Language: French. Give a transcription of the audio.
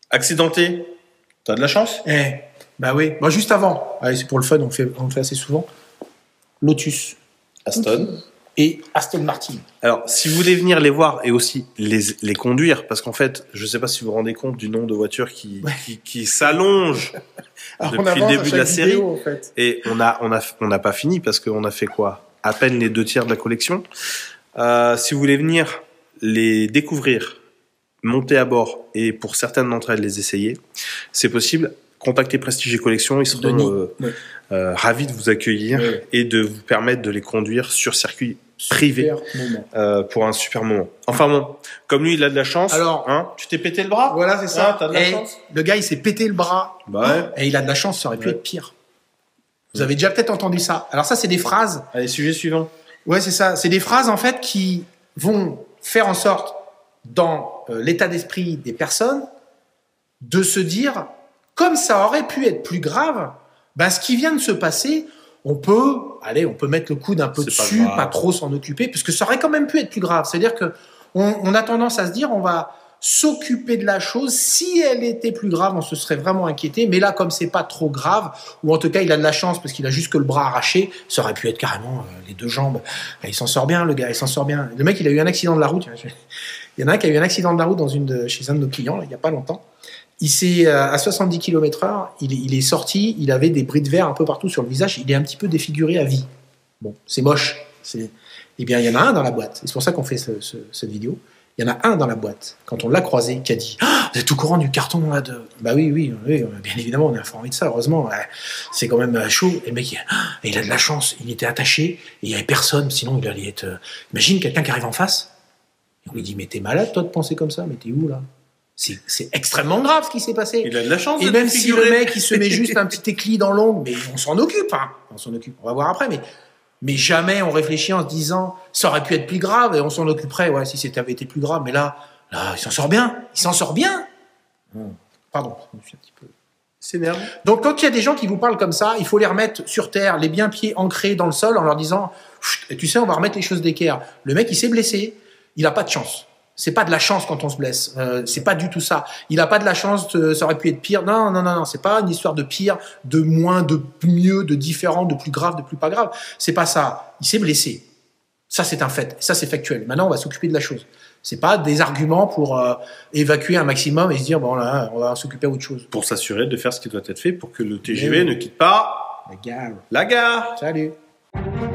Accidenté, t'as de la chance. Bah oui. Bah, juste avant. Allez, c'est pour le fun, on le fait assez souvent. Lotus. Aston. Et Aston Martin. Alors, si vous voulez venir les voir et aussi les conduire, parce qu'en fait, je ne sais pas si vous vous rendez compte du nombre de voitures qui s'allongent depuis le début de la série. Vidéo, en fait. Et on n'a pas fini parce qu'on a fait quoi? À peine les 2/3 de la collection. Si vous voulez venir les découvrir, monter à bord et pour certaines d'entre elles les essayer, c'est possible. Contactez Prestige et Collection, ils seront ravis de vous accueillir et de vous permettre de les conduire sur circuit privé pour un super moment. Enfin bon, comme lui il a de la chance. Alors, hein, tu t'es pété le bras? Voilà, c'est ça. T'as de la chance. Le gars il s'est pété le bras. Bah ouais. Et il a de la chance, ça aurait pu être pire. Vous avez déjà peut-être entendu ça. Alors ça c'est des phrases. Allez, sujet suivant. Ouais, c'est ça. C'est des phrases en fait qui vont faire en sorte dans l'état d'esprit des personnes de se dire comme ça aurait pu être plus grave, ben ce qui vient de se passer, on peut mettre le coude un peu dessus, pas trop s'en occuper, puisque ça aurait quand même pu être plus grave. C'est-à-dire que on a tendance à se dire, on va s'occuper de la chose. Si elle était plus grave, on se serait vraiment inquiété. Mais là, comme c'est pas trop grave, ou en tout cas, il a de la chance parce qu'il a juste que le bras arraché, ça aurait pu être carrément les 2 jambes. Il s'en sort bien, le gars, il s'en sort bien. Le mec, il a eu un accident de la route. Il y en a un qui a eu un accident de la route chez un de nos clients, là, il y a pas longtemps. Il s'est à 70 km/h, il est sorti, il avait des bris de verre un peu partout sur le visage, il est un petit peu défiguré à vie. Bon, c'est moche. Eh bien, il y en a un dans la boîte. C'est pour ça qu'on fait cette vidéo. Il y en a un dans la boîte, quand on l'a croisé, qui a dit « vous êtes au courant du carton là de... » Bah oui, bien évidemment, on est informé de ça, heureusement. Ouais, c'est quand même chaud. Et le mec, il a de la chance, il était attaché, et il n'y avait personne, sinon il allait être... Imagine quelqu'un qui arrive en face, et on lui dit « mais t'es malade toi de penser comme ça, mais t'es où là ?» C'est extrêmement grave ce qui s'est passé. Il a de la chance. Et même si le mec il se met juste un petit éclit dans l'ongle, mais on s'en occupe, hein. On s'en occupe. On va voir après, mais jamais on réfléchit en se disant ça aurait pu être plus grave et on s'en occuperait. Ouais, si c'était avait été plus grave, mais là, il s'en sort bien. Il s'en sort bien. Pardon, je suis un petit peu. S'énerve. Donc quand il y a des gens qui vous parlent comme ça, il faut les remettre sur terre, les bien pieds ancrés dans le sol, en leur disant, tu sais, on va remettre les choses d'équerre. Le mec, il s'est blessé, il a pas de chance. C'est pas de la chance quand on se blesse. C'est pas du tout ça. Il a pas de la chance, ça aurait pu être pire. Non. C'est pas une histoire de pire, de moins, de mieux, de différent, de plus grave, de plus pas grave. C'est pas ça. Il s'est blessé. Ça, c'est un fait. Ça, c'est factuel. Maintenant, on va s'occuper de la chose. C'est pas des arguments pour évacuer un maximum et se dire, bon, là, on va s'occuper d'autre chose. Pour s'assurer de faire ce qui doit être fait pour que le TGV ne quitte pas la gare. La gare. Salut.